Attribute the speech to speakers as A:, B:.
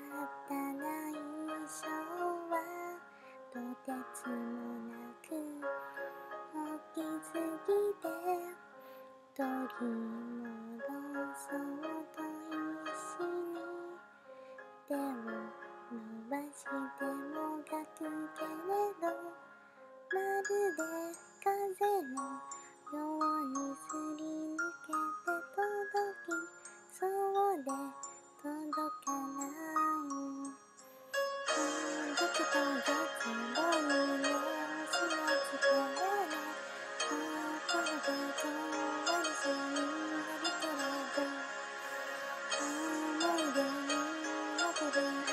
A: たな印象はとてつもなく大きすぎて取り戻そうと必死に手を伸ばしてもがくけれど、まるで風のようにすり抜けて届きそうで届かない。僕と絶望に目をしなつけられ、これで終わりそうになるけれど、思い出に残る